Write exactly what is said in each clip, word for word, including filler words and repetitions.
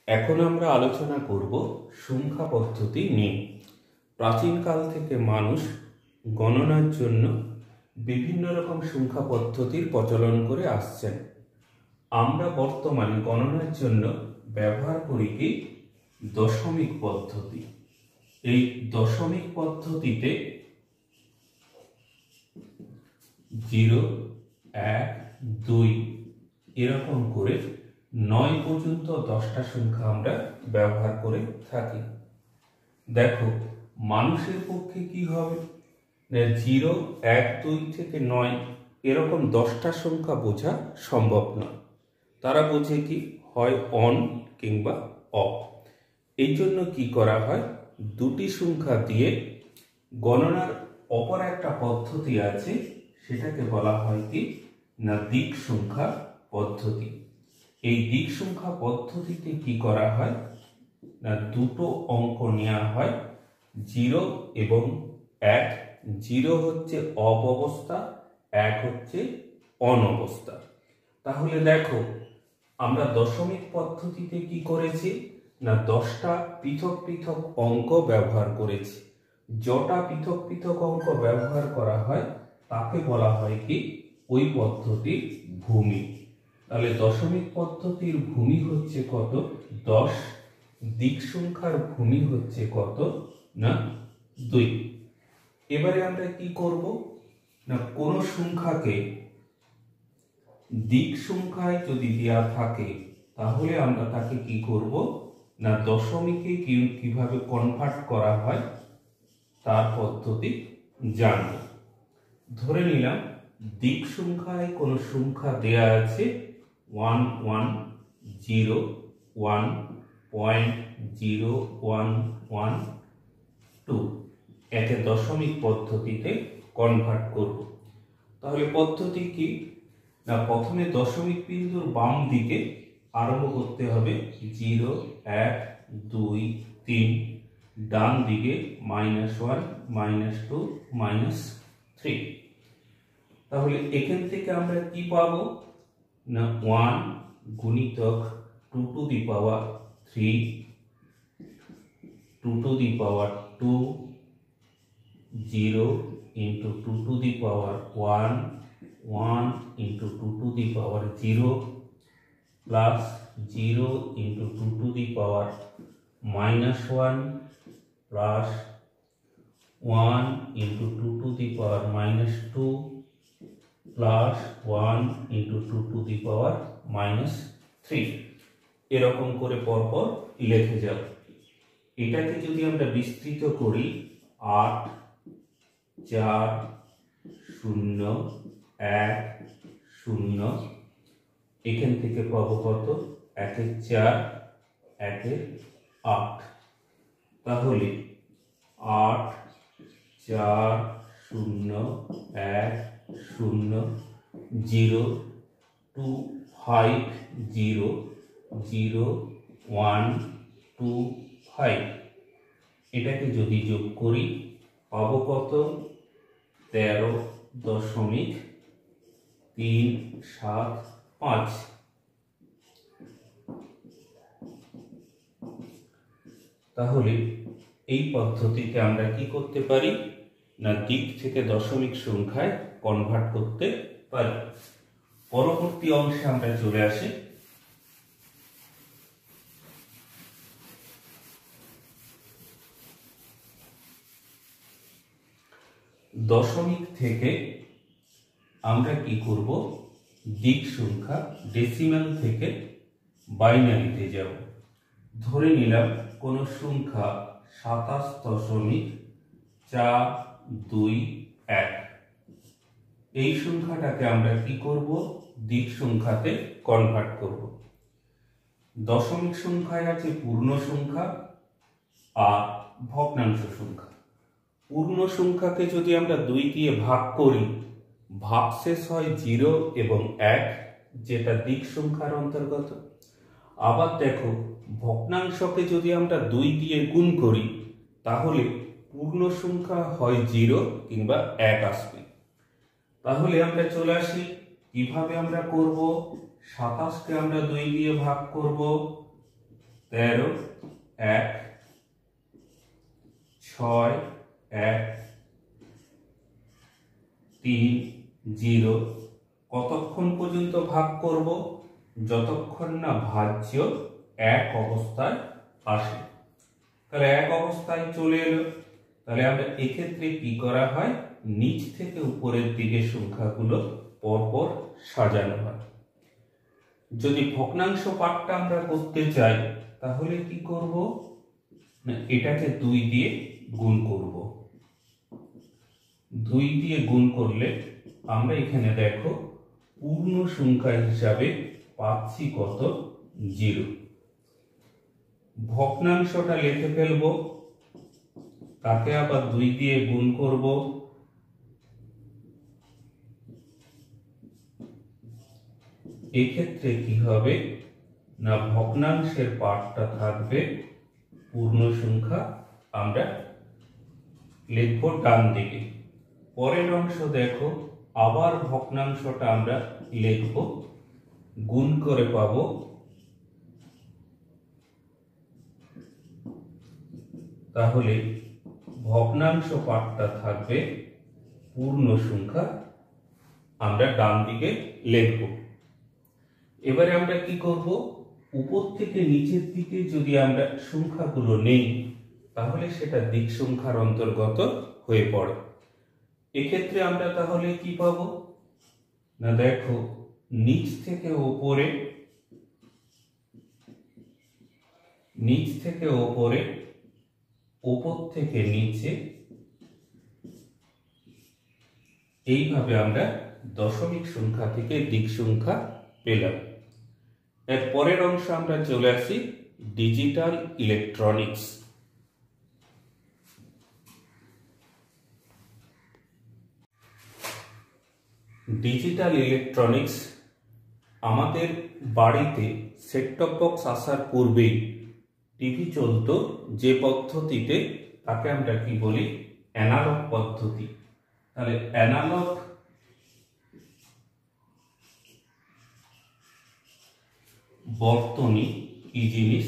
এখন আমরা আলোচনা করব সংখ্যা পদ্ধতি নিয়ে। প্রাচীনকাল থেকে মানুষ গণনার জন্য বিভিন্ন রকম সংখ্যা পদ্ধতির প্রচলন করে আসছেন। আমরা বর্তমানে গণনার জন্য ব্যবহার করি কি দশমিক পদ্ধতি। এই দশমিক পদ্ধতিতে জিরো, এক, দুই এরকম করে নয় পর্যন্ত দশটা সংখ্যা আমরা ব্যবহার করে থাকি। দেখো মানুষের পক্ষে কি হবে, জিরো, এক, দুই থেকে নয় এরকম দশটা সংখ্যা বোঝা সম্ভব নয়। তারা বোঝে কি হয় অন কিংবা অফ। এই জন্য কি করা হয়, দুটি সংখ্যা দিয়ে গণনার অপর একটা পদ্ধতি আছে, সেটাকে বলা হয় কি না দিক সংখ্যা পদ্ধতি। এই দিক সংখ্যা পদ্ধতিতে কি করা হয় না দুটো অঙ্ক নেওয়া হয়, জিরো এবং এক। জিরো হচ্ছে অফ অবস্থা, এক হচ্ছে অন অবস্থা। তাহলে দেখো আমরা দশমিক পদ্ধতিতে কি করেছি না দশটা পৃথক পৃথক অঙ্ক ব্যবহার করেছি। যটা পৃথক পৃথক অঙ্ক ব্যবহার করা হয় তাকে বলা হয় কি ওই পদ্ধতির ভূমি। তাহলে দশমিক পদ্ধতির ভূমি হচ্ছে কত, দশ। দিক সংখ্যার ভূমি হচ্ছে কত না দুই। এবারে আমরা কি করব না কোন সংখ্যাকে দিক সংখ্যায় যদি দেওয়া থাকে তাহলে আমরা তাকে কি করব না দশমিকে কিভাবে কনভার্ট করা হয় তার পদ্ধতি জানব। ধরে নিলাম দিক সংখ্যায় কোন সংখ্যা দেয়া আছে one one zero one point zero one one two, একে দশমিক পদ্ধতিতে কনভার্ট করব। তাহলে পদ্ধতি কি না প্রথমে দশমিক বিন্দুর বাম দিকে আরম্ভ করতে হবে, জিরো, এক, দুই, তিন। ডান দিকে minus one, minus two, minus three. তাহলে এখান থেকে আমরা কি পাবো না ওয়ান গুণিতক two to the power three, two to the power two, zero into two to the power one, one into two to the power zero, plus zero into two to the power minus one, plus one into two to the power minus two, plus one into two to the power minus three. এরকম করে পরপর লিখে যাব। এটাকে যদি আমরা বিস্তৃত করি, আট, চার, শূন্য, এক, শূন্য, এখান থেকে পাবো কত একের চার, একের আট। তাহলে আট, চার, শূন্য, এক, শূন্য, zero, two, five, zero, zero, one, two, five. এটাকে যদি যোগ করি পাবো কত তেরো দশমিক তিন সাত পাঁচ। তাহলে এই পদ্ধতিতে আমরা কি করতে পারি না দিক থেকে দশমিক সংখ্যায় কনভার্ট করতে পারি। পরবর্তী অংশে আমরা চলে আসি। দশমিক থেকে আমরা কি করব দিক সংখ্যা ডেসিমাল থেকে বাইনারিতে যাব। ধরে নিলাম কোন সংখ্যা সাতাশ দশমিক চার দুই এক। এই সংখ্যাটাকে আমরা কি করব দিক সংখ্যাতে কনভার্ট করব। দশমিক সংখ্যায় আছে পূর্ণ সংখ্যা আর ভগ্নাংশ সংখ্যা। পূর্ণ সংখ্যাকে যদি আমরা দুই দিয়ে ভাগ করি, ভাগশেষ হয় জিরো এবং এক, যেটা দিক সংখ্যার অন্তর্গত। আবার দেখো ভগ্নাংশকে যদি আমরা দুই দিয়ে গুণ করি তাহলে পূর্ণ সংখ্যা হয় জিরো কিংবা এক আসবে। তাহলে আমরা চলে আসি কিভাবে আমরা করব। সাতাশকে আমরা দুই দিয়ে ভাগ করব, তেরো, এক, ছয়, এক, তিন, জিরো। কতক্ষণ পর্যন্ত ভাগ করব? যতক্ষণ না ভাজ্য এক অবস্থায় আসে। তাহলে এক অবস্থায় চলে এলো, তাহলে আমরা এক্ষেত্রে কি করা হয়, নিচ থেকে উপরের দিকে সংখ্যাগুলো পরপর সাজানো হয়। যদি ভগ্নাংশ পাঠটা আমরা করতে চাই তাহলে কি করব না, এটাকে দুই দিয়ে গুণ করব। দুই দিয়ে গুণ করলে আমরা এখানে দেখো পূর্ণ সংখ্যা হিসাবে পাচ্ছি কত, জিরো। ভগ্নাংশটা লিখে ফেলব, তাকে আবার দুই দিয়ে গুণ করব। এক্ষেত্রে কি হবে না, ভগ্নাংশের পার্টটা থাকবে পূর্ণ সংখ্যা, আমরা লিখব ডান দিকে। পরের অংশ দেখো, আবার ভগ্নাংশটা আমরা লিখব, গুণ করে পাব তাহলে ভগ্নাংশ পার্টটা থাকবে পূর্ণ সংখ্যা, আমরা ডান দিকে লিখব। এবারে আমরা কি করব, উপর থেকে নিচের দিকে যদি আমরা সংখ্যাগুলো নেই তাহলে সেটা দিক সংখ্যার অন্তর্গত হয়ে পড়ে। এক্ষেত্রে আমরা তাহলে কি পাবো না, দেখো নিচ থেকে উপরে, নিচ থেকে উপরে, উপর থেকে নিচে, এইভাবে আমরা দশমিক সংখ্যা থেকে দিক সংখ্যা পেলাম। এর পরের অংশ আমরা চলে আসি ডিজিটাল ইলেকট্রনিক্স। ডিজিটাল ইলেকট্রনিক্স আমাদের বাড়িতে সেট টপ বক্স আসার পূর্বেই টিভি চলতো যে পদ্ধতিতে, তাকে আমরা কি বলি, অ্যানালগ পদ্ধতি। তাহলে অ্যানালগ বর্তনী কি জিনিস,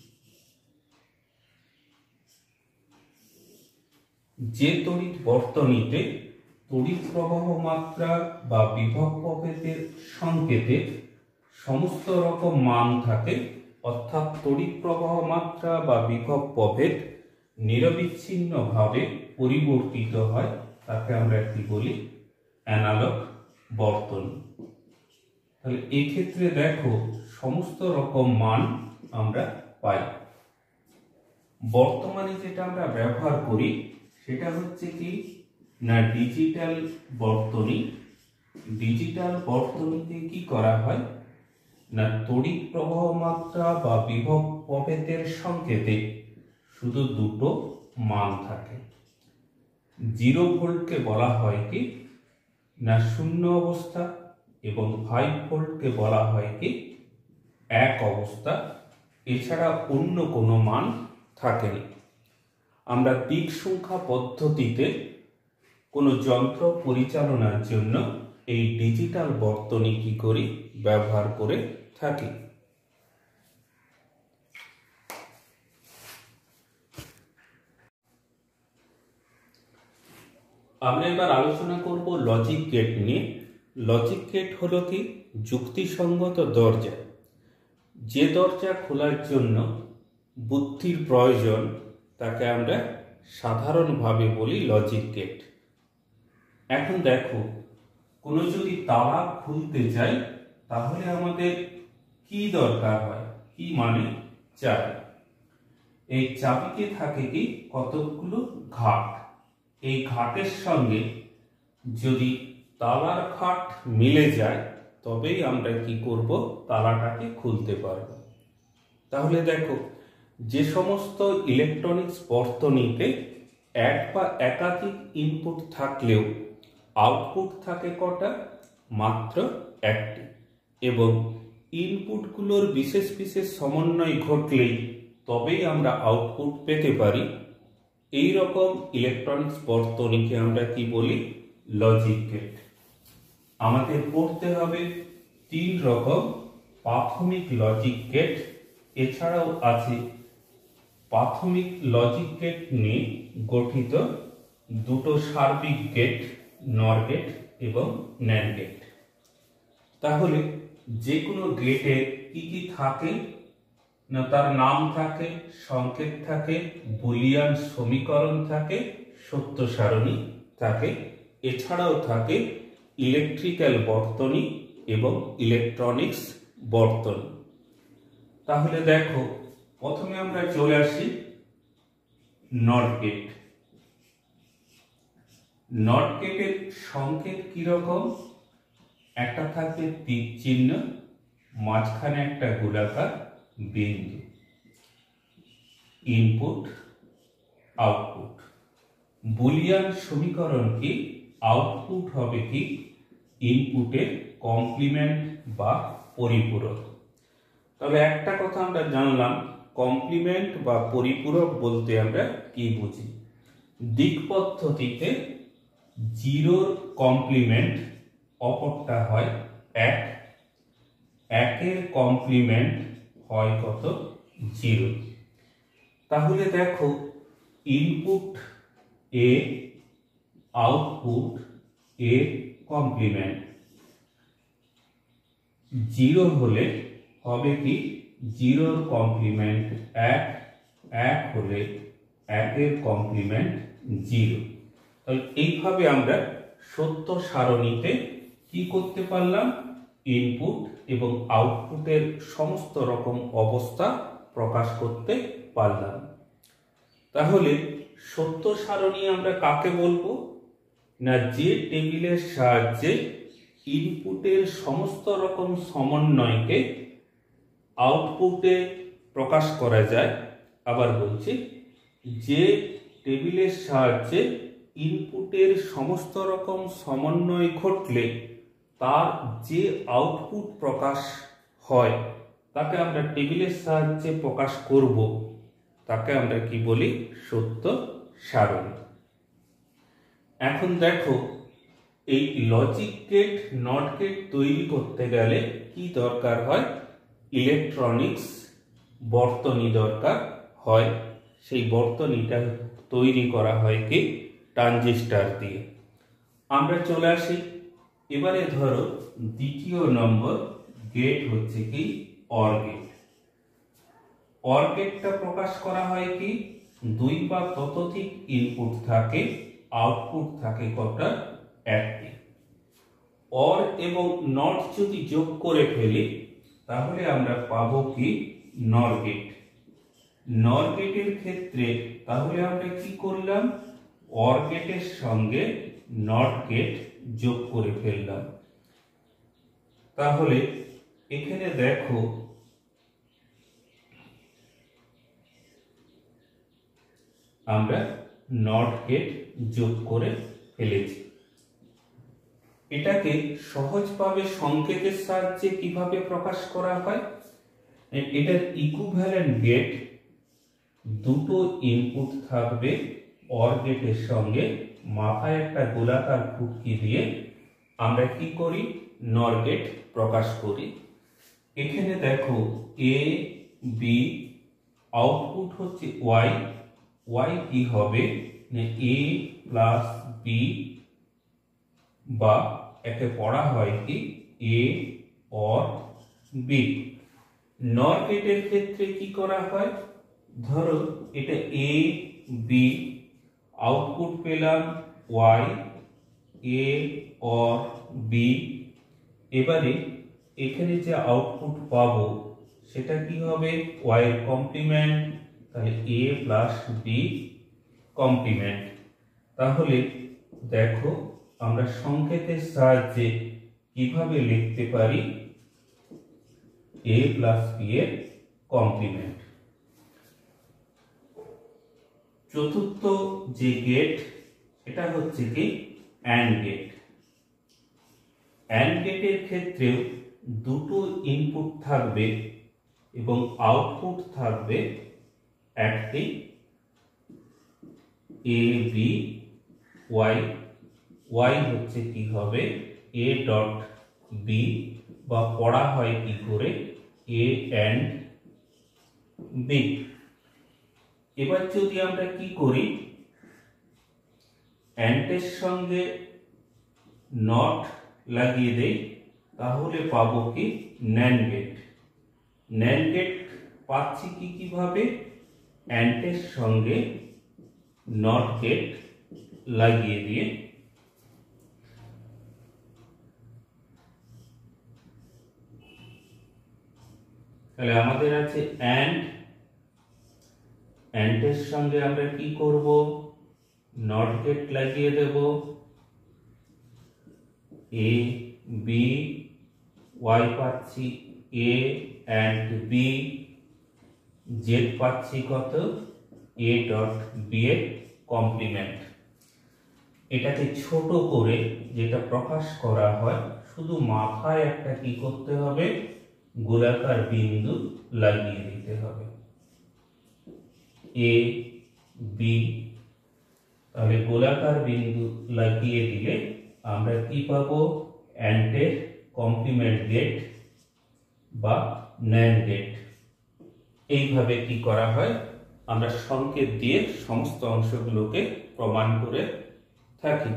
যে তড়িৎ বর্তনীতে তড়িৎ প্রবাহ মাত্রা বা বিভব প্রভেদের সংকেতে সমস্ত রকম মান থাকে, অর্থাৎ তড়িৎ প্রবাহ মাত্রা বা বিভব প্রভেদ নিরবিচ্ছিন্নভাবে পরিবর্তিত হয়, তাকে আমরা কি বলি, অ্যানালগ বর্তনী। তাহলে এই ক্ষেত্রে দেখো সমস্ত রকম মান আমরা পাই। বর্তমানে যেটা আমরা ব্যবহার করি সেটা হচ্ছে কি না, ডিজিটাল বর্তনী। ডিজিটাল বর্তনীতে কি করা হয় না, তড়িৎ প্রবাহ মাত্রা বা বিভব প্রভেদের সংকেতে শুধু দুটো মান থাকে। জিরো ভোল্টকে বলা হয় কি না শূন্য অবস্থা, এবং ফাইভ ভোল্টকে বলা হয় কি এক অবস্থা, এছাড়া অন্য কোনো মান থাকেনি। আমরা দিক সংখ্যা পদ্ধতিতে কোনো যন্ত্র পরিচালনার জন্য এই ডিজিটাল বর্তনী কি করি, ব্যবহার করে থাকি। আমরা এবার আলোচনা করব লজিক গেট নিয়ে। লজিক গেট হলো কি, যুক্তিসঙ্গত দরজা। যে দরজা খোলার জন্য বুদ্ধির প্রয়োজন তাকে আমরা সাধারণভাবে বলি লজিক গেট। এখন দেখো, কোনো যদি তালা খুলতে চাই তাহলে আমাদের কি দরকার হয়, কি মানে চাবি। এই চাবিতে থাকে কি কতগুলো ঘাট, এই ঘাটের সঙ্গে যদি তালার ঘাট মিলে যায় তবেই আমরা কি করব, তালাটাকে খুলতে পারব। তাহলে দেখো, যে সমস্ত ইলেকট্রনিক্স বর্তনীতে এক বা একাধিক ইনপুট থাকলেও আউটপুট থাকে কটা, মাত্র একটি, এবং ইনপুটগুলোর বিশেষ বিশেষ সমন্বয় ঘটলেই তবেই আমরা আউটপুট পেতে পারি। এই রকম ইলেকট্রনিক্স বর্তনীকে আমরা কি বলি, লজিক গেট। আমাদের পড়তে হবে তিন রকম প্রাথমিক লজিক গেট এছাড়াও আছে প্রাথমিক লজিক গেট নিয়ে গঠিত দুটো সার্বিক গেট, নর গেট এবং ন্যান্ড গেট। তাহলে যে কোনো গেটে কি কি থাকে না, তার নাম থাকে, সংকেত থাকে, বুলিয়ান সমীকরণ থাকে, সত্য সারণী থাকে, এছাড়াও থাকে ইলেকট্রিক্যাল বর্তনী এবং ইলেকট্রনিক্স বর্তনী। তাহলে দেখো, প্রথমে আমরা চলে আসি নট গেট। নট গেটের সংকেত কিরকম? একটা থাকবে তীর চিহ্ন, মাঝখানে একটা গোলাকার বিন্দু, ইনপুট আউটপুট। বুলিয়ান সমীকরণ কি? আউটপুট হবে কি ইনপুটের কমপ্লিমেন্ট বা পরিপূরক। তবে একটা কথা আমরা জানলাম, কমপ্লিমেন্ট বা পরিপূরক বলতে আমরা কি বুঝি? দিক পদ্ধতিতে জিরোর কমপ্লিমেন্ট অপরটা হয় এক, একের কমপ্লিমেন্ট হয় কত? জিরো। তাহলে দেখো, input A, output A complement zero হলে হবে কি? জিরোর কমপ্লিমেন্ট এক, এক হলে একের কমপ্লিমেন্ট জিরো। তাহলে এইভাবে আমরা সত্য সারণীতে কি করতে পারলাম? ইনপুট এবং আউটপুটের সমস্ত রকম অবস্থা প্রকাশ করতে পারলাম। তাহলে সত্য সারণী আমরা কাকে বলবো? না, যে টেবিলের সাহায্যে ইনপুটের সমস্ত রকম সমন্বয়কে আউটপুটে প্রকাশ করা যায়। আবার বলছি, যে টেবিলের সাহায্যে ইনপুটের সমস্ত রকম সমন্বয় ঘটলে তার যে আউটপুট প্রকাশ হয় তাকে আমরা টেবিলের সাহায্যে প্রকাশ করব, তাকে আমরা কি বলি? সত্য সারণী। এখন দেখো, এই লজিক গেট, নট গেট তৈরি করতে গেলে কি দরকার হয়? ইলেকট্রনিক্স বর্তনী দরকার হয়। সেই বর্তনীটা তৈরি করা হয় কি? ট্রানজিস্টর দিয়ে। আমরা চলে আসি এবারে, ধরো দ্বিতীয় নম্বর গেট হচ্ছে কি? Or gate. অর গেটটা প্রকাশ করা হয় কি? দুই বা ততোধিক ইনপুট থাকে, আউটপুট থাকে কটা? একটি। অর এবং নট যদি যোগ করে ফেলি তাহলে আমরা পাবো কি? নর গেট। নর গেটের ক্ষেত্রে তাহলে আমরা কি করলাম? অর গেটের সঙ্গে নট গেট যোগ করে ফেললাম। তাহলে এখানে দেখো, আমরা নট গেট যোগ করে ফেলেছি। এটাকে সহজভাবে সংকেতের সাহায্যে কিভাবে প্রকাশ করা হয়? এটার ইকুইভ্যালেন্ট গেট, দুটো ইনপুট থাকবে অর গেটের সঙ্গে, মাথায় একটা গোলাকার ফুটকি দিয়ে আমরা কি করি? নর গেট প্রকাশ করি। এখানে দেখো, এ বি, আউটপুট হচ্ছে ওয়াই। ওয়াই কি হবে? এ প্লাস বি, বা একে পড়া হয় কি? A or B. নর গেটের ক্ষেত্রে কি করা হয়? ধরো এটা এ বি, আউটপুট পেলাম ওয়াই, এ অর বি। এবারে এখানে যে আউটপুট পাবো সেটা কি হবে? ওয়াই এর কমপ্লিমেন্ট, তাহলে এ প্লাস বি কমপ্লিমেন্ট। তাহলে দেখো, আমরা সংকেতের সাহায্যে কিভাবে লিখতে পারি? এ প্লাস বি এর কমপ্লিমেন্ট। চতুর্থ যে গেট, এটা হচ্ছে কি? And get. অ্যান্ড গেটের ক্ষেত্রেও দুটো ইনপুট থাকবে এবং আউটপুট থাকবে একটি, এ বি ওয়াই। ওয়াই হচ্ছে কি হবে? এ ডট বি, বা পড়া হয় কি করে? A and B. এবার যদি আমরা কি করি, অ্যান্ডের সঙ্গে নট লাগিয়ে দেই, তাহলে পাবো কি ন্যান্ড গেট। ন্যান্ড গেট পাচ্ছি কি কিভাবে, অ্যান্ডের সঙ্গে নট গেট লাগিয়ে দিয়ে। তাহলে আমাদের আছে অ্যান্ড, অ্যান্ডের সঙ্গে আমরা কি করব, নট গেট লাগিয়ে দেব। এ বি, ওয়াই পাচ্ছি এ অ্যান্ড বি, জেড পাচ্ছি কত, এ ডট বি এর কমপ্লিমেন্ট। এটাকে ছোট করে যেটা প্রকাশ করা হয়, শুধু মাথায় একটা কি করতে হবে, গোলাকার বিন্দু লাগিয়ে দিতে হবে, এ বি। তাহলে গোলাকার বিন্দু লাগিয়ে দিলে আমরা কি পাবো, অ্যান্ডের কমপ্লিমেন্ট গেট বা ন্যান্ড গেট। এইভাবে কি করা হয়, আমরা সংকেত দিয়ে সমস্ত অংশগুলোকে প্রমাণ করে থাকি।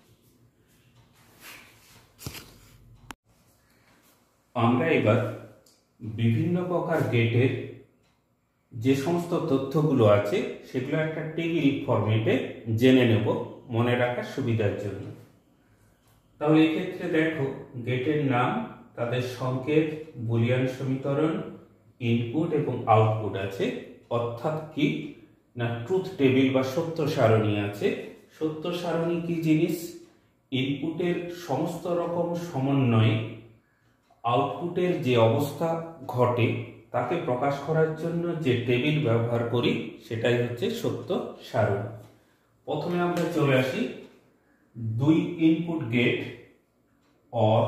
আমরা এবার বিভিন্ন প্রকার গেটের যে সমস্ত তথ্যগুলো আছে সেগুলো একটা টেবিল ফরম্যাটে জেনে নেব মনে রাখার সুবিধার জন্য। তাহলে এক্ষেত্রে দেখো, গেটের নাম, তাদের সংকেত, বুলিয়ান সমীকরণ, ইনপুট এবং আউটপুট আছে। অর্থাৎ কি না, ট্রুথ টেবিল বা সত্য সারণী আছে। সত্য সারণী কি জিনিস, ইনপুটের সমস্ত রকম সমন্বয়ে আউটপুটের যে অবস্থা ঘটে তাকে প্রকাশ করার জন্য যে টেবিল ব্যবহার করি সেটাই হচ্ছে সত্য সারণী। প্রথমে আমরা চলে আসি, দুই input gate or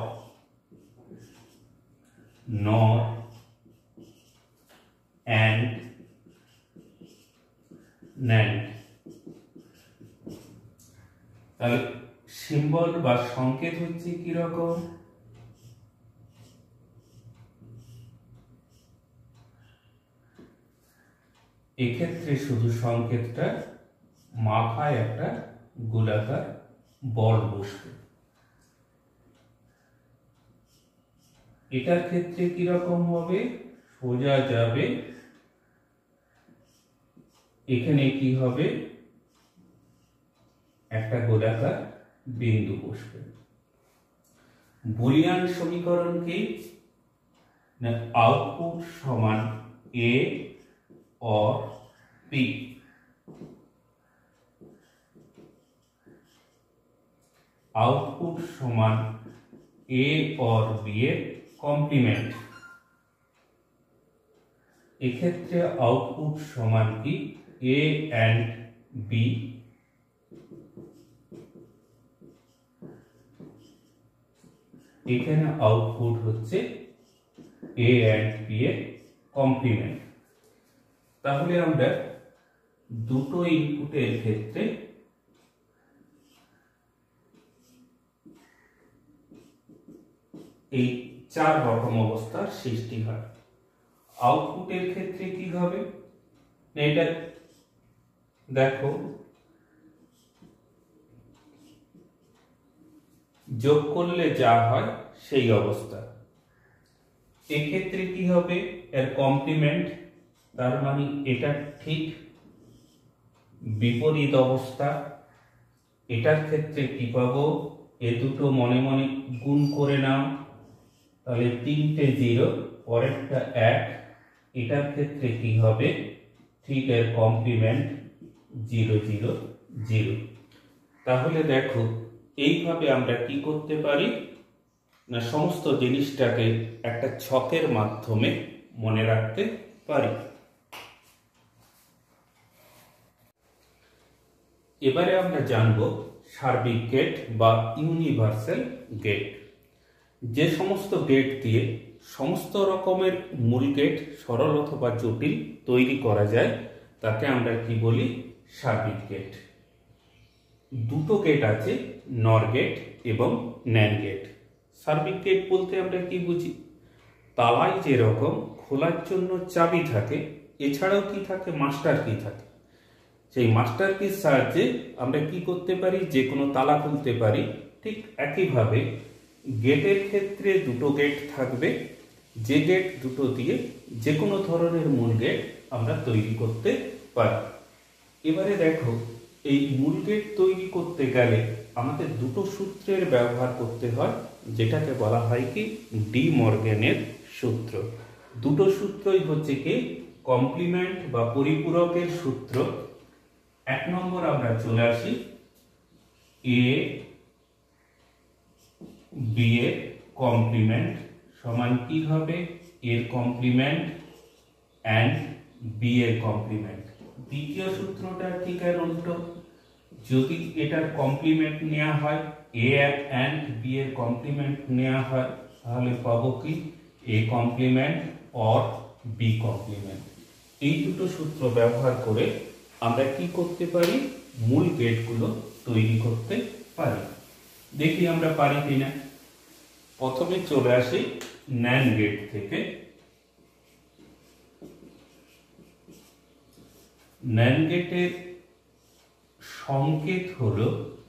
nor and nand. তাহলে সিম্বল বা সংকেত হচ্ছে কি রকম, এক্ষেত্রে শুধু সংকেতটা মাথায় একটা গোলাকার বল বসবে। এটার ক্ষেত্রে কি রকম হবে, সোজা যাবে, এখানে কি হবে, একটা গোলাকার বিন্দু বসবে। বুলিয়ান সমীকরণ কি না, আউটপুট সমান এ और बी। आउटपुट समान ए और बी এর কমপ্লিমেন্ট। এক্ষেত্রে আউটপুট সমান কি এ এন্ড বি, এখানে আউটপুট হচ্ছে এ এন্ড বি এর কমপ্লিমেন্ট। তাহলে আমরা দুটো ইনপুটের ক্ষেত্রে এই চার রকম অবস্থার সৃষ্টি হয়। আউটপুটের ক্ষেত্রে কি হবে, এটা দেখো, যোগ করলে যা হয় সেই অবস্থা। এক্ষেত্রে কি হবে, এর কমপ্লিমেন্ট, তার মানে এটা ঠিক বিপরীত অবস্থা। এটার ক্ষেত্রে কি পাবো, এ দুটো মনে মনে গুণ করে নাও, তাহলে তিনটে জিরো, পরেরটা এক। এটার ক্ষেত্রে কি হবে, ঠিক এর কমপ্লিমেন্ট জিরো জিরো জিরো। তাহলে দেখো, এইভাবে আমরা কি করতে পারি না, সমস্ত জিনিসটাকে একটা ছকের মাধ্যমে মনে রাখতে পারি। এবারে আমরা জানব সার্বিক গেট বা ইউনিভার্সাল গেট। যে সমস্ত গেট দিয়ে সমস্ত রকমের মূল গেট সরল অথবা জটিল তৈরি করা যায় তাকে আমরা কি বলি, সার্বিক গেট। দুটো গেট আছে, নর গেট এবং ন্যান্ড গেট। সার্বিক গেট বলতে আমরা কি বুঝি, তালায় যেরকম খোলার জন্য চাবি থাকে এছাড়াও কি থাকে, মাস্টার কি থাকে। সেই মাস্টার কির সাহায্যে আমরা কি করতে পারি, যে কোনো তালা খুলতে পারি। ঠিক একইভাবে গেটের ক্ষেত্রে দুটো গেট থাকবে, যে গেট দুটো দিয়ে যে কোনো ধরনের মূল গেট আমরা তৈরি করতে পারি। এবারে দেখো, এই মূল গেট তৈরি করতে গেলে আমাদের দুটো সূত্রের ব্যবহার করতে হয়, যেটাকে বলা হয় কি ডি মর্গ্যানের সূত্র। দুটো সূত্রই হচ্ছে কি কমপ্লিমেন্ট বা পরিপূরকের সূত্র। এক নম্বর আমরা চলে আসি, এ বি এর কমপ্লিমেন্ট সমান কি হবে, এর কমপ্লিমেন্ট অ্যান্ড বি এর কমপ্লিমেন্ট। দ্বিতীয় সূত্রটা ঠিক আর উল্টো, যদি এটার কমপ্লিমেন্ট নেওয়া হয়, এ অ্যান্ড বি এর কমপ্লিমেন্ট নেওয়া হয়, তাহলে পাবো কি A complement or B complement. এই দুটো সূত্র ব্যবহার করে আমরা কি করতে পারি, মূল গেটগুলো তৈরি করতে পারি। দেখি আমরা পারি কিনা। প্রথমে চলে আসি ন্যান্ড গেট থেকে। ন্যান্ড গেটের সংকেত হলো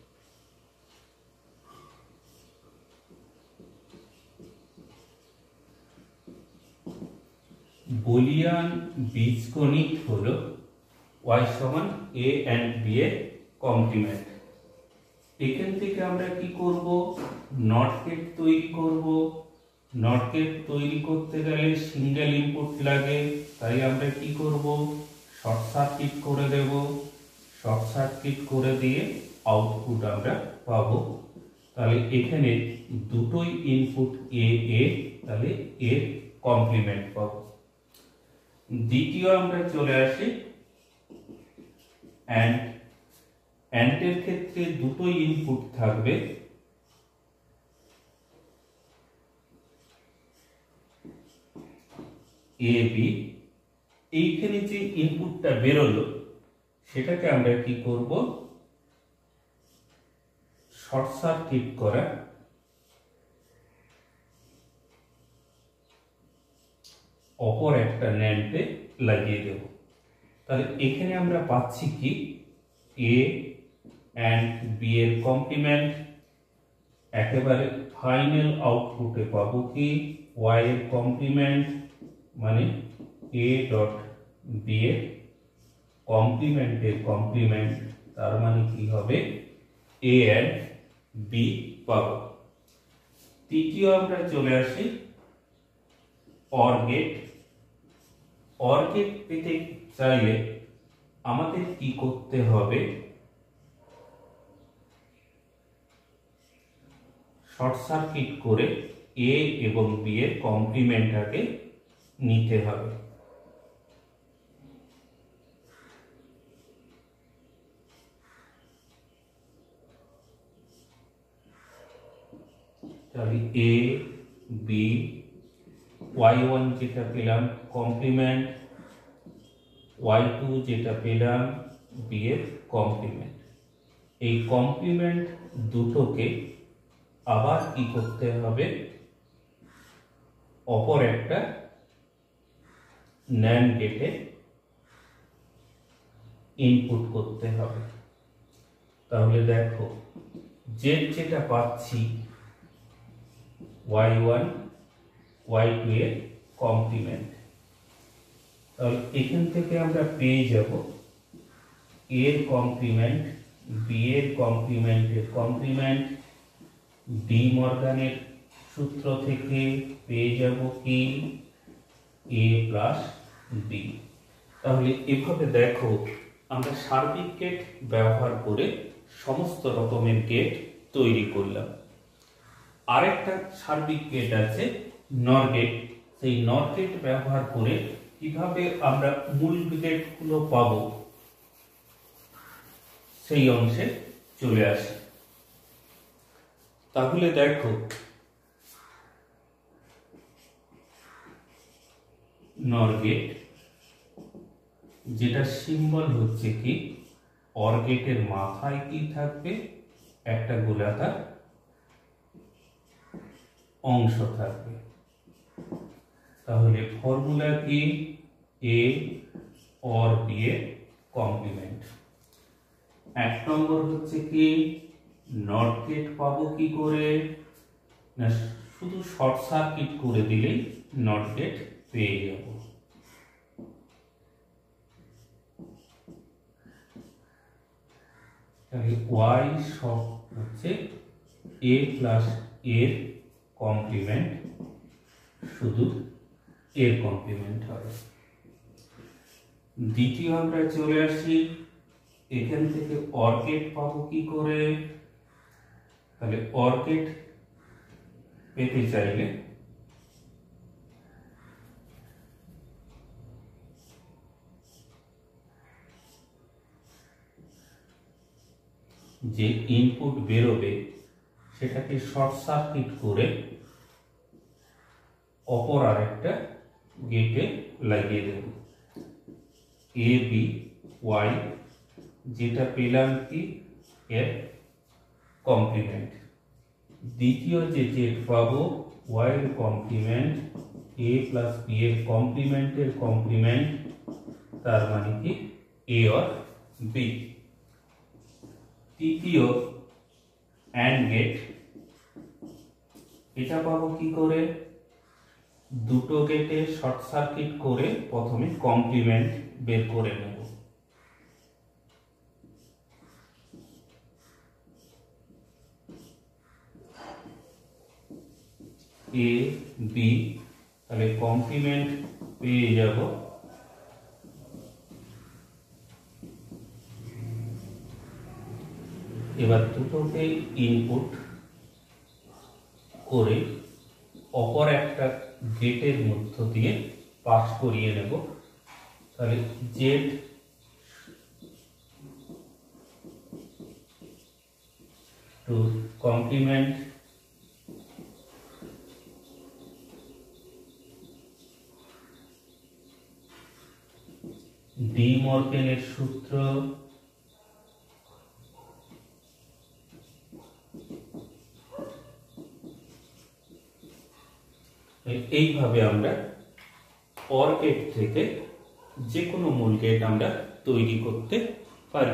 বুলিয়ান বীজগণিত হলো y সমান a and b এর কমপ্লিমেন্ট। এখান থেকে আমরা কি করব, নট গেট তৈরি করব। নট গেট তৈরি করতে গেলে সিঙ্গেল ইনপুট লাগে, তাই আমরা কি করব, শর্ট সার্কিট করে দেব। শর্ট সার্কিট করে দিয়ে আউটপুট আমরা পাবো। তাহলে এখানে দুটোই ইনপুট এ এ, তাহলে এর কমপ্লিমেন্ট পাবো। দ্বিতীয় আমরা চলে আসি অ্যান্ড। অ্যান্ডের ক্ষেত্রে দুটোই ইনপুট থাকবে, এ বি। এইখানে যে ইনপুটটা বেরোলো সেটাকে আমরা কি করব, শর্ট সার্কিট করা অপর একটা ন্যান্ডে লাগিয়ে দেব। তাহলে এখানে আমরা পাচ্ছি কি এ অ্যান্ড বি এর কমপ্লিমেন্ট। একেবারে ফাইনাল আউটপুটে পাবো কি ওয়াই এর কমপ্লিমেন্ট, মানে এ ডট বি এর কমপ্লিমেন্টের কমপ্লিমেন্ট, তার মানে কি হবে এ অ্যান্ড বি পাবো। তৃতীয় আমরা চলে আসি অর গেট। অর গেট পেতে চাইলে আমাদের কি করতে হবে, শর্ট সার্কিট করে এ এবং বি এর কমপ্লিমেন্টটাকে নিতে হবে। তাহলে এ বি, ওয়াই ওয়ান যেটা পেলাম কমপ্লিমেন্ট, ওয়াই টু যেটা পেলাম বি এর কমপ্লিমেন্ট। এই কমপ্লিমেন্ট দুটোকে আবার কি করতে হবে, অপর একটা ন্যান্ড গেটে ইনপুট করতে হবে। তাহলে দেখো জেড যেটা পাচ্ছি ওয়াই ওয়ান ওয়াই টু এর কমপ্লিমেন্ট, তাহলে এখান থেকে আমরা পেয়ে যাব এর কমপ্লিমেন্ট বি এর কমপ্লিমেন্টের কমপ্লিমেন্ট। ডি মর্গানের সূত্র থেকে পেয়ে যাব কি এ প্লাস বি। তাহলে এভাবে দেখো আমরা সার্বিক গেট ব্যবহার করে সমস্ত রকমের গেট তৈরি করলাম। আরেকটা সার্বিক গেট আছে নর গেট। সেই নর গেট ব্যবহার করে কিভাবে আমরা মূল গেটগুলো পাবো সেই অংশে চলে আসি। তাহলে দেখো নর গেট, যেটা সিম্বল হচ্ছে কি অর গেটের মাথায় কি থাকবে, একটা গোলাকার অংশ থাকবে। তাহলে ফর্মুলা কি, এ অর বি এর কমপ্লিমেন্ট। এক নম্বর হচ্ছে কি নট গেট পাবো কি করে, না শুধু শর্ট সার্কিট করে দিলেই নট গেট পেয়ে যাব। তাহলে ওয়াই সব হচ্ছে এ প্লাস এর কমপ্লিমেন্ট, শুধু এর কমপ্লিমেন্ট হবে। দ্বিতীয় আমরা চলে আসি, এখান থেকে অর গেট পাবো কি করে, তাহলে অর গেট পেতে চাইলে যে ইনপুট বেরোবে সেটাকে শর্ট সার্কিট করে অপর আরেকটা গেটে লাগিয়ে দেব। এ বি ওয়াই যেটা পেলাম কি এর কমপ্লিমেন্ট। দ্বিতীয় যে গেট পাবো ওয়াই এর কমপ্লিমেন্ট এ প্লাস বি এর কমপ্লিমেন্টের কমপ্লিমেন্ট, তার মানে কি এ অর বি। তৃতীয় অ্যান্ড গেট, এটা পাবো কি করে, দুটো গেটে শর্ট সার্কিট করে প্রথমে কমপ্লিমেন্ট বের করে নেব। এ বি, তাহলে কমপ্লিমেন্ট পেয়ে যাব এবার দুটোকে ইনপুট করে অপর একটা গেটের মধ্য দিয়ে পাস করিয়ে নেব। তাহলে জেড টু কমপ্লিমেন্ট ডি মর্গেনের সূত্র, এইভাবে আমরা অর গেট থেকে যে কোনো মূল গেট আমরা তৈরি করতে পারি।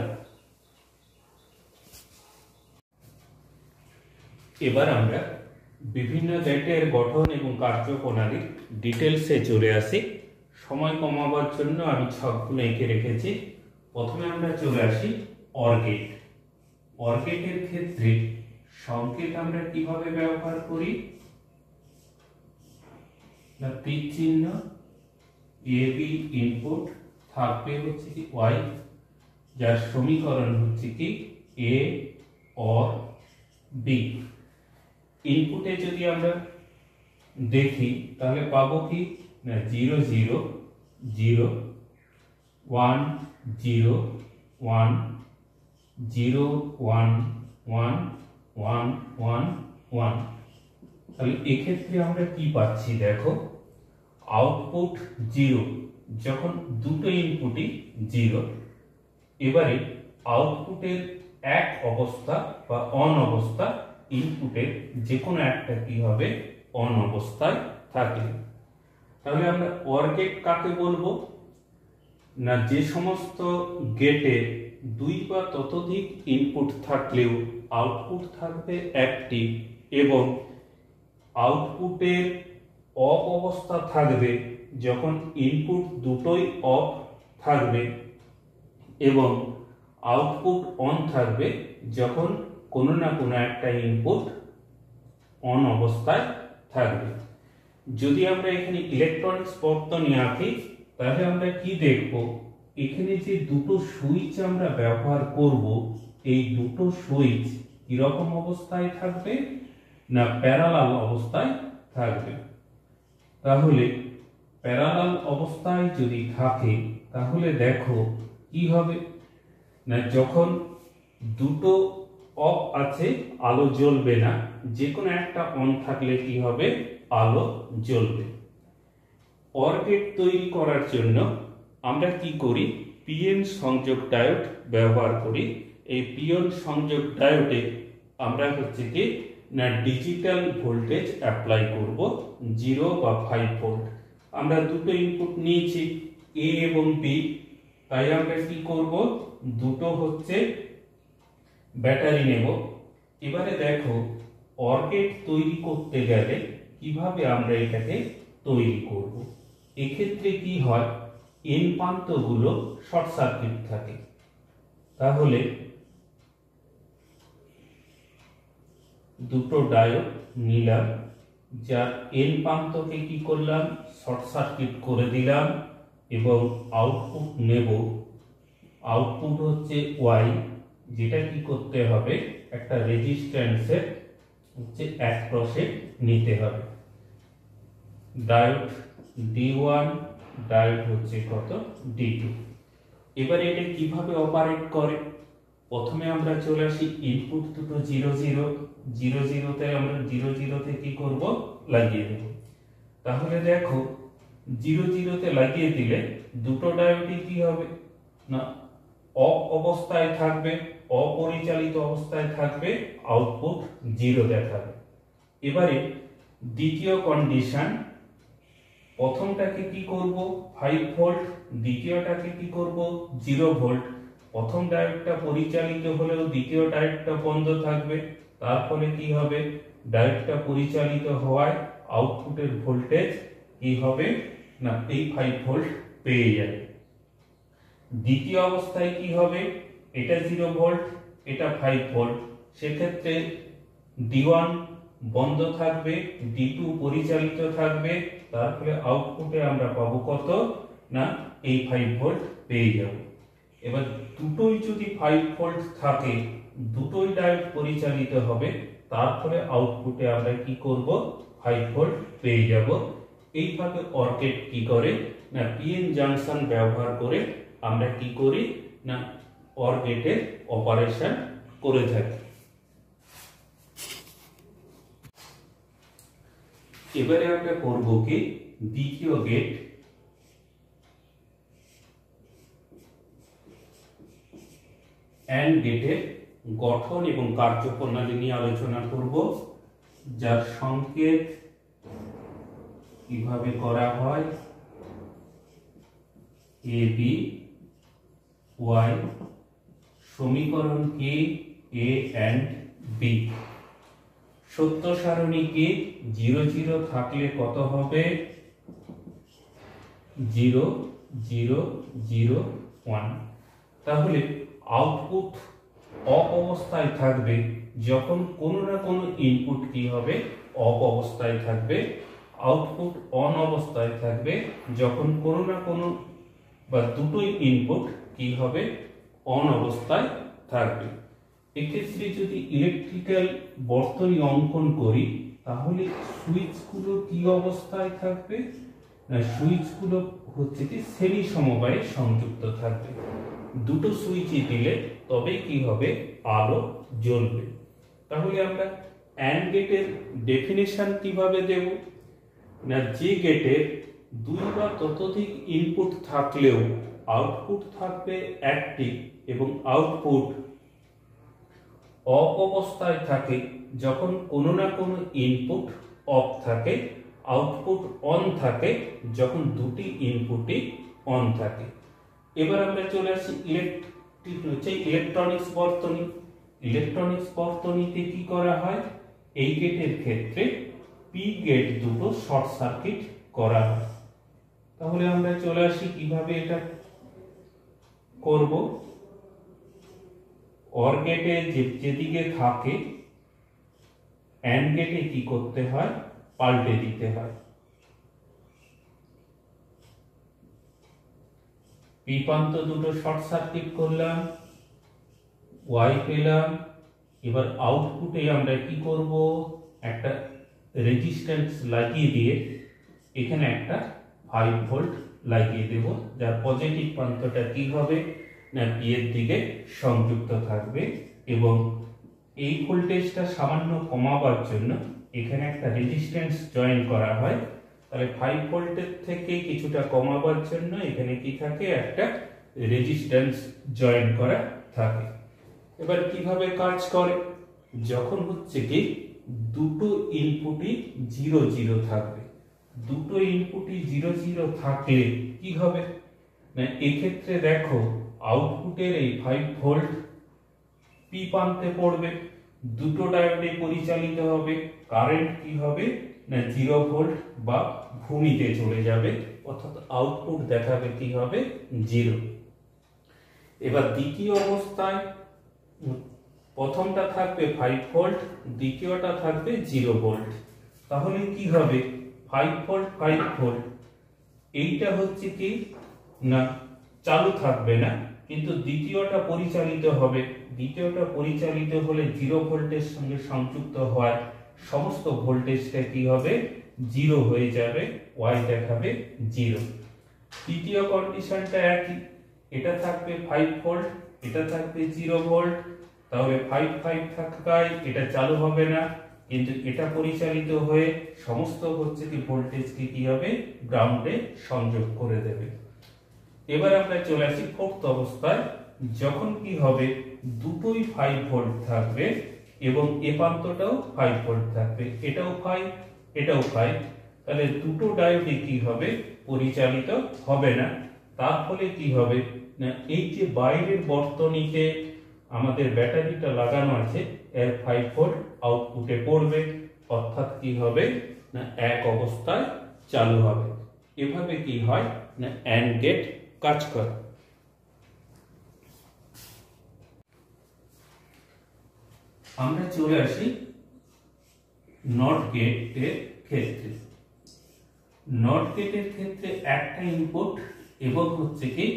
এবার আমরা বিভিন্ন গেটের গঠন এবং কার্যপ্রণালীর ডিটেলসে চলে আসি। সময় কমাবার জন্য আমি ছকগুলো এঁকে রেখেছি। প্রথমে আমরা চলে আসি অর গেট। অর গেটের ক্ষেত্রে সংকেত আমরা কিভাবে ব্যবহার করি, না তীর চিহ্ন, এ বি ইনপুট থাকবে হচ্ছে কি ওয়াই, যার সমীকরণ হচ্ছে কি এ অর বি। ইনপুটে যদি আমরা দেখি তাহলে পাবো কি না zero zero zero one zero one zero one one one one one. তাহলে এক্ষেত্রে আমরা কি পাচ্ছি দেখো, আউটপুট জিরো যখন দুটো ইনপুটই জিরো। এবারে আউটপুটের এক অবস্থা বা অন অবস্থা, ইনপুটের যে কোনো একটা কি হবে অন অবস্থায় থাকে। তাহলে আমরা অর গেট কাকে বলবো, না যে সমস্ত গেটে দুই বা ততোধিক ইনপুট থাকলেও আউটপুট থাকবে একটি এবং আউটপুটের অফ অবস্থা থাকবে যখন ইনপুট দুটোই অফ থাকবে এবং আউটপুট অন থাকবে যখন কোনো না কোনো একটা ইনপুট অন অবস্থায় থাকবে। যদি আমরা এখানে ইলেকট্রনিক্স বর্তনী আঁকি তাহলে আমরা কি দেখব, এখানে যে দুটো সুইচ আমরা ব্যবহার করব, এই দুটো সুইচ কিরকম অবস্থায় থাকবে, না প্যারালাল অবস্থায় থাকবে। তাহলে প্যারালাল অবস্থায় যদি থাকে তাহলে দেখো কি হবে, না যখন দুটো অফ আছে আলো জ্বলবে না, যে কোনো একটা অন থাকলে কি হবে আলো জ্বলবে। অর গেট তৈরি করার জন্য আমরা কি করি, পিএন সংযোগ ডায়োড ব্যবহার করি। এই পিএন সংযোগ ডায়োডে আমরা হচ্ছে কি না ডিজিটাল ভোল্টেজ অ্যাপ্লাই করব জিরো বা ফাইভ ভোল্ট। আমরা দুটো ইনপুট নিয়েছি এ এবং বি, তাই আমরা কি করব, দুটো হচ্ছে ব্যাটারি নেব। এবারে দেখো অর গেট তৈরি করতে গেলে কিভাবে আমরা এটাকে তৈরি করব। এক্ষেত্রে কি হয়, এন প্রান্তগুলো শর্ট সার্কিট থাকে। তাহলে দুটো ডায়োড নিলাম, যার এন প্রান্তকে কি করলাম, শর্ট সার্কিট করে দিলাম এবং আউটপুট নেব। আউটপুট হচ্ছে ওয়াই, যেটা কি করতে হবে, একটা রেজিস্ট্যান্সের হচ্ছে অ্যাক্রসে নিতে হবে। ডায়োড ডি ওয়ান, ডায়োড হচ্ছে কত, ডি টু। এবারে এটা কিভাবে অপারেট করে, প্রথমে আমরা চলে আসি ইনপুট দুটো জিরো জিরো জিরো জিরোতে আমরা জিরো জিরোতে কি করব, লাগিয়ে দেব। তাহলে দেখো জিরো জিরোতে লাগিয়ে দিলে দুটো ডায়োডই কি হবে না, অফ অবস্থায় থাকবে, অপরিচালিত অবস্থায় থাকবে, আউটপুট জিরো দেখাবে। এবারে দ্বিতীয় কন্ডিশন, প্রথমটাকে কি করব ফাইভ ভোল্ট, দ্বিতীয়টাকে কি করব জিরো ভোল্ট। প্রথম ডায়োডটা পরিচালিত হলেও দ্বিতীয় ডায়োডটা বন্ধ থাকবে, তারপরে কি হবে, ডায়োডটা পরিচালিত হওয়ায় আউটপুটের ভোল্টেজ কি হবে না, এই ফাইভ ভোল্ট পেয়ে যাবে। দ্বিতীয় অবস্থায় কি হবে, এটা জিরো ভোল্ট, এটা ফাইভ ভোল্ট, সেক্ষেত্রে ডি ওয়ান বন্ধ থাকবে, ডি টু পরিচালিত থাকবে, তারপরে আউটপুটে আমরা পাবো কত না, এই ফাইভ ভোল্ট পেয়ে যাব। এবার দুটোই যদি ফাইভ ভোল্ট থাকে, দুটোই ডায়োড পরিচালিত হবে, তারপরে আউটপুটে আমরা কি করব, ফাইভ ভোল্ট পেয়ে যাব। এইভাবে অর গেট কি করে না, পিএন জাংশন ব্যবহার করে আমরা কি করি না, অর গেটের অপারেশন করে থাকি। এবারে আমরা করব কি, দ্বিতীয় গেট। অ্যান্ড গেটের গঠন এবং কার্যপ্রণালী নিয়ে আলোচনা করব, যার সংকেত কিভাবে করা হয়, এ বি ওয়াই, সমীকরণ কি, এ এন্ড বি। সত্য সারণী কি, জিরো জিরো থাকলে কত হবে, জিরো জিরো জিরো ওয়ান। তাহলে আউটপুট অফ অবস্থায় থাকবে যখন কোনো না কোনো ইনপুট কি হবে, অফ অবস্থায় থাকবে। আউটপুট অন অবস্থায় থাকবে যখন কোনো না কোনো বা দুটোই ইনপুট কি হবে, অন অবস্থায় থাকবে। এক্ষেত্রে যদি ইলেকট্রিক্যাল বর্তনী অঙ্কন করি, তাহলে সুইচগুলো কি অবস্থায় থাকবে না, সুইচগুলো হচ্ছে কি শ্রেণী সমবায়ে সংযুক্ত থাকবে। দুটো সুইচই দিলে তবে কি হবে, আলো জ্বলবে। তাহলে আমরা অ্যান্ড গেটের ডেফিনেশন কিভাবে দেব না, যে গেটের দুই বা ততোধিক ইনপুট থাকলেও আউটপুট থাকবে অ্যাক্টিভ এবং আউটপুট অফ অবস্থায় থাকে যখন কোনো না কোনো ইনপুট অফ থাকে, আউটপুট অন থাকে যখন দুটি ইনপুটই অন থাকে। এবার আমরা চলে আসি ইলেকট্রিক হচ্ছে ইলেকট্রনিক্স বর্তনী। ইলেকট্রনিক্স বর্তনীতে কি করা হয়, এই গেটের ক্ষেত্রে পি গেট দুটো শর্ট সার্কিট করা হয়। তাহলে আমরা চলে আসি কিভাবে এটা করব। অর গেটে যেদিকে থাকে, অ্যান্ড গেটে কি করতে হয়, পাল্টে দিতে হয়। পি প্রান্ত দুটো শর্ট সার্কিট করলাম, ওয়াই পেলাম। এবার আউটপুটে আমরা কি করব, একটা রেজিস্ট্যান্স লাগিয়ে দিয়ে এখানে একটা ফাইভ ভোল্ট লাগিয়ে দেব, যার পজিটিভ প্রান্তটা কি হবে না, পি এর দিকে সংযুক্ত থাকবে। এবং এই ভোল্টেজটা সামান্য কমাবার জন্য এখানে একটা রেজিস্ট্যান্স জয়েন করা হয়। তাহলে ফাইভ ভোল্টের থেকে কিছুটা কমাবার জন্য এখানে কি থাকে, একটা রেজিস্ট্যান্স জয়েন করা থাকে। এবার কিভাবে কাজ করে, যখন হচ্ছে কি দুটো ইনপুটই জিরো জিরো থাকবে, দুটো ইনপুটই জিরো জিরো থাকলে কি হবে না এক্ষেত্রে দেখো আউটপুটের এই ফাইভ ভোল্ট পি প্রান্তে পড়বে, দুটো ডায়োডে পরিচালিত হবে, কারেন্ট কি হবে না জিরো ভোল্ট বা ভূমিতে চলে যাবে, অর্থাৎ আউটপুট দেখাবে কি হবে জিরো। এবার দ্বিতীয় অবস্থায় প্রথমটা থাকবে ফাইভ ভোল্ট, দ্বিতীয়টা থাকবে জিরো ভোল্ট। তাহলে কি হবে ফাইভ ভোল্ট ফাইভ ভোল্ট এইটা হচ্ছে কি না চালু থাকবে না, কিন্তু দ্বিতীয়টা পরিচালিত হবে। দ্বিতীয়টা পরিচালিত হলে জিরো ভোল্টের সঙ্গে সংযুক্ত হওয়ার সমস্ত ভোল্টেজটা কি হবে জিরো হয়ে যাবে, ওয়াই দেখাবে জিরো। তৃতীয় কন্ডিশনটা একই, এটা থাকবে ফাইভ ভোল্ট, এটা থাকবে জিরো ভোল্ট। তাহলে ফাইভ ফাইভ থাকায় এটা চালু হবে না, কিন্তু এটা পরিচালিত হয়ে সমস্ত হচ্ছে কি ভোল্টেজকে কি হবে গ্রাউন্ডে সংযোগ করে দেবে। এবার আমরা চলে আসি ফোর্থ অবস্থায়, যখন কি হবে দুটোই ফাইভ ভোল্ট থাকবে এবং এ প্রান্তটাও ফাইভ ভোল্ট থাকবে, এটাও ফাইভ এটাও ফাইভ, তাহলে দুটো ডায়োডে কি হবে পরিচালিত হবে না। তার ফলে কি হবে না এই যে বাইরের বর্তনীতে আমাদের ব্যাটারিটা লাগানো আছে এর ফাইভ ভোল্ট আউটপুটে পড়বে, অর্থাৎ কি হবে না এক অবস্থায় চালু হবে। এভাবে কি হয় না অ্যান্ড গেট কাজ করে। আমরা চলে আসি নট গেটের ক্ষেত্রে। নট গেটের ক্ষেত্রে একটা ইনপুট এবং হচ্ছে কি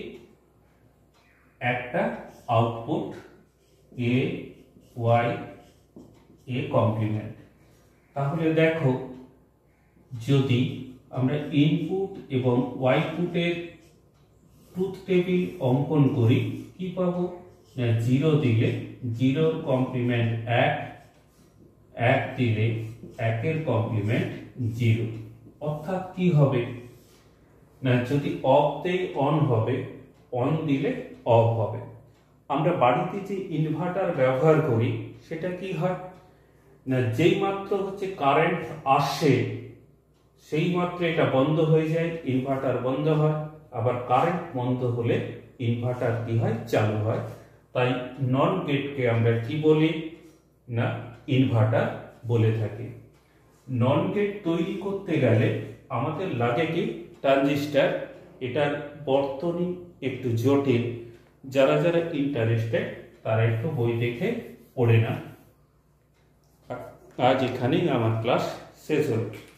একটা output A Y A complement. তাহলে দেখো যদি আমরা ইনপুট এবং আউটপুটের ট্রুথ টেবিল অঙ্কন করি কি পাবো না জিরো দিলে জিরোর কমপ্লিমেন্ট এক, এক দিলে একের কমপ্লিমেন্ট জিরো, অর্থাৎ কি হবে না যদি অফ দেই অন হবে, অন দিলে অফ হবে। আমরা বাড়িতে যে ইনভার্টার ব্যবহার করি সেটা কি হয় না যেই মাত্র হচ্ছে কারেন্ট আসে সেই মাত্র এটা বন্ধ হয়ে যায়, ইনভার্টার বন্ধ হয়, আবার কারেন্ট বন্ধ হলে ইনভার্টার কি হয় চালু হয়। তাই নন গেটকে আমরা কি বলি না ইনভার্টার বলে থাকি। নন গেট তৈরি করতে গেলে আমাদের লাগে কি ট্রানজিস্টর, এটার বর্তনী একটু জটিল, যারা যারা ইন্টারেস্টেড তারা একটু বই দেখে পড়ে না। আজ এখানেই আমার ক্লাস শেষ হল।